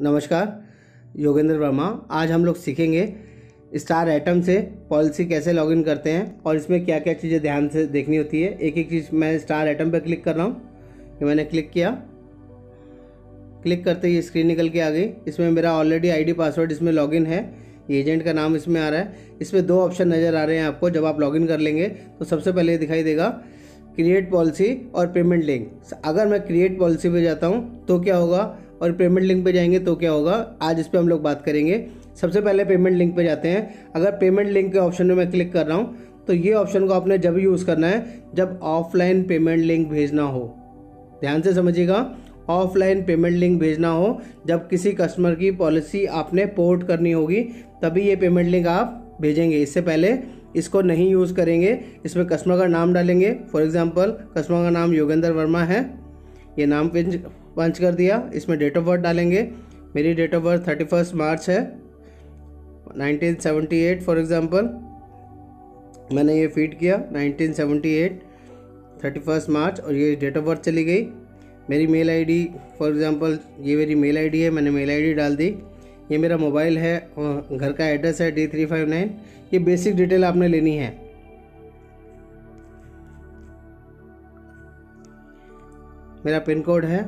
नमस्कार, योगेंद्र वर्मा। आज हम लोग सीखेंगे स्टार एटम से पॉलिसी कैसे लॉगिन करते हैं और इसमें क्या क्या चीज़ें ध्यान से देखनी होती है। एक एक चीज़ मैं स्टार एटम पर क्लिक कर रहा हूँ। ये मैंने क्लिक किया, क्लिक करते ही स्क्रीन निकल के आ गई। इसमें मेरा ऑलरेडी आईडी पासवर्ड इसमें लॉगिन है, एजेंट का नाम इसमें आ रहा है। इसमें दो ऑप्शन नज़र आ रहे हैं आपको। जब आप लॉगिन कर लेंगे तो सबसे पहले दिखाई देगा क्रिएट पॉलिसी और पेमेंट लिंक। अगर मैं क्रिएट पॉलिसी पे जाता हूँ तो क्या होगा और पेमेंट लिंक पे जाएंगे तो क्या होगा, आज इस पर हम लोग बात करेंगे। सबसे पहले पेमेंट लिंक पे जाते हैं। अगर पेमेंट लिंक के ऑप्शन में मैं क्लिक कर रहा हूँ तो ये ऑप्शन को आपने जब यूज़ करना है जब ऑफलाइन पेमेंट लिंक भेजना हो। ध्यान से समझिएगा, ऑफलाइन पेमेंट लिंक भेजना हो जब किसी कस्टमर की पॉलिसी आपने पोर्ट करनी होगी तभी ये पेमेंट लिंक आप भेजेंगे। इससे पहले इसको नहीं यूज़ करेंगे। इसमें कस्टमर का नाम डालेंगे। फॉर एग्जांपल कस्टमर का नाम योगेंद्र वर्मा है, ये नाम पंच कर दिया। इसमें डेट ऑफ बर्थ डालेंगे। मेरी डेट ऑफ बर्थ 31 मार्च है 1978 फॉर एग्जांपल। मैंने ये फीड किया 1978 31 मार्च और ये डेट ऑफ बर्थ चली गई। मेरी मेल आईडी फॉर एग्जांपल ये मेरी मेल आईडी है, मैंने मेल आईडी डाल दी। ये मेरा मोबाइल है, घर का एड्रेस है D359। ये बेसिक डिटेल आपने लेनी है। मेरा पिन कोड है,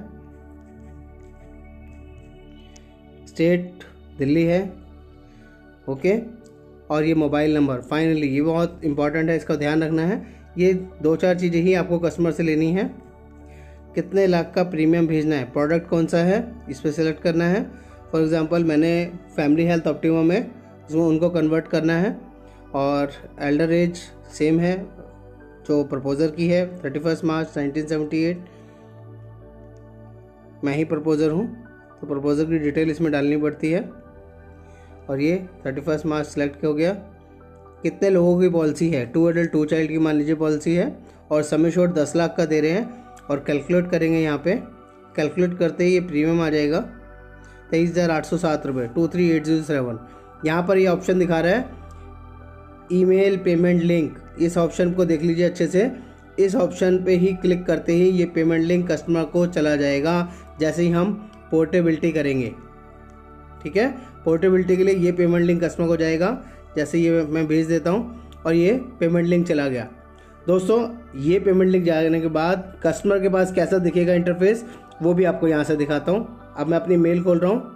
स्टेट दिल्ली है, ओके। और ये मोबाइल नंबर फाइनली, ये बहुत इंपॉर्टेंट है, इसका ध्यान रखना है। ये दो चार चीज़ें ही आपको कस्टमर से लेनी है। कितने लाख का प्रीमियम भेजना है, प्रोडक्ट कौन सा है, इस पर सेलेक्ट करना है। फॉर एग्जांपल मैंने फैमिली हेल्थ ऑप्टिमम है, उसमें उनको कन्वर्ट करना है। और एल्डर एज सेम है जो प्रपोजर की है 31 मार्च 1978। मैं ही प्रपोजर हूँ तो प्रपोजर की डिटेल इसमें डालनी पड़ती है। और ये 31 मार्च सेलेक्ट हो गया। कितने लोगों की पॉलिसी है, 2 एडल्ट 2 चाइल्ड की मान लीजिए पॉलिसी है और सम एश्योर्ड 10 लाख का दे रहे हैं। और कैलकुलेट करेंगे, यहाँ पे कैलकुलेट करते ही ये प्रीमियम आ जाएगा 23,807 रुपये 23,807। यहाँ पर ये ऑप्शन दिखा रहा है ईमेल पेमेंट लिंक। इस ऑप्शन को देख लीजिए अच्छे से। इस ऑप्शन पे ही क्लिक करते ही ये पेमेंट लिंक कस्टमर को चला जाएगा जैसे ही हम पोर्टेबिलिटी करेंगे। ठीक है, पोर्टेबिलिटी के लिए ये पेमेंट लिंक कस्टमर को जाएगा। जैसे ये मैं भेज देता हूँ और ये पेमेंट लिंक चला गया। दोस्तों, ये पेमेंट लिंक जाने के बाद कस्टमर के पास कैसा दिखेगा इंटरफेस, वो भी आपको यहाँ से दिखाता हूँ। अब मैं अपनी मेल खोल रहा हूँ।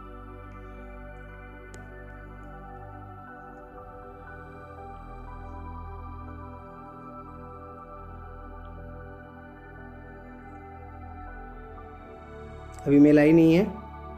अभी मेल आई नहीं है।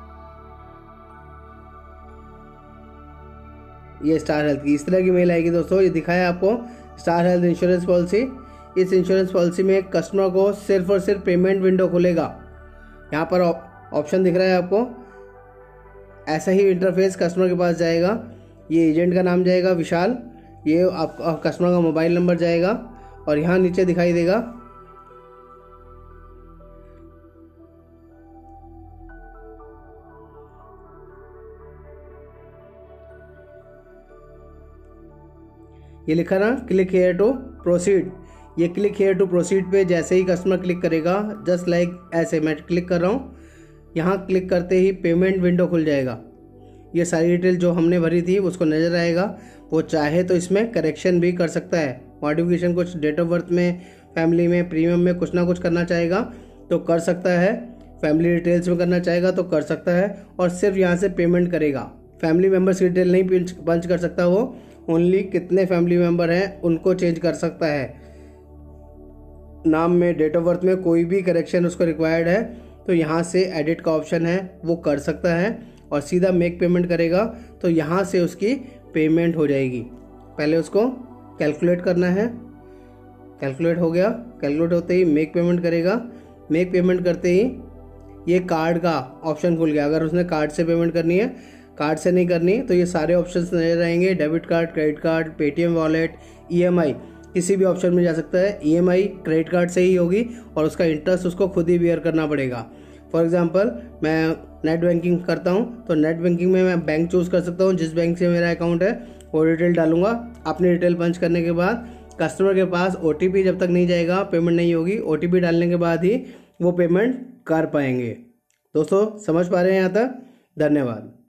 ये स्टार हेल्थ की इस तरह की मेल आएगी दोस्तों। ये दिखाया आपको स्टार हेल्थ इंश्योरेंस पॉलिसी। इस इंश्योरेंस पॉलिसी में कस्टमर को सिर्फ और सिर्फ पेमेंट विंडो खुलेगा। यहाँ पर ऑप्शन दिख रहा है आपको। ऐसा ही इंटरफेस कस्टमर के पास जाएगा। ये एजेंट का नाम जाएगा विशाल, ये आपका कस्टमर का मोबाइल नंबर जाएगा और यहाँ नीचे दिखाई देगा ये लिखा ना क्लिक हेयर टू प्रोसीड। ये क्लिक हेयर टू प्रोसीड पे जैसे ही कस्टमर क्लिक करेगा, जस्ट लाइक ऐसे मैं क्लिक कर रहा हूँ, यहाँ क्लिक करते ही पेमेंट विंडो खुल जाएगा। ये सारी डिटेल जो हमने भरी थी उसको नज़र आएगा। वो चाहे तो इसमें करेक्शन भी कर सकता है, मॉडिफिकेशन कुछ डेट ऑफ बर्थ में, फैमिली में, प्रीमियम में कुछ ना कुछ करना चाहेगा तो कर सकता है। फैमिली डिटेल्स में करना चाहेगा तो कर सकता है। और सिर्फ यहाँ से पेमेंट करेगा। फैमिली मेम्बर्स की डिटेल नहीं पंच कर सकता वो, ओनली कितने फैमिली मेम्बर हैं उनको चेंज कर सकता है। नाम में, डेट ऑफ बर्थ में कोई भी करेक्शन उसको रिक्वायर्ड है तो यहाँ से एडिट का ऑप्शन है, वो कर सकता है। और सीधा मेक पेमेंट करेगा तो यहाँ से उसकी पेमेंट हो जाएगी। पहले उसको कैलकुलेट करना है, कैलकुलेट हो गया। कैलकुलेट होते ही मेक पेमेंट करेगा। मेक पेमेंट करते ही ये कार्ड का ऑप्शन खुल गया। अगर उसने कार्ड से पेमेंट करनी है, कार्ड से नहीं करनी तो ये सारे ऑप्शंस नजर आएंगे। Debit card, credit card, Paytm wallet, EMI, किसी भी ऑप्शन में जा सकता है। ईएमआई क्रेडिट कार्ड से ही होगी और उसका इंटरेस्ट उसको खुद ही बियर करना पड़ेगा। फॉर एग्जांपल मैं नेट बैंकिंग करता हूँ तो नेट बैंकिंग में मैं बैंक चूज़ कर सकता हूँ। जिस बैंक से मेरा अकाउंट है वो डिटेल डालूंगा। अपनी डिटेल पंच करने के बाद कस्टमर के पास OTP जब तक नहीं जाएगा पेमेंट नहीं होगी। OTP डालने के बाद ही वो पेमेंट कर पाएंगे। दोस्तों समझ पा रहे हैं यहाँ तक? धन्यवाद।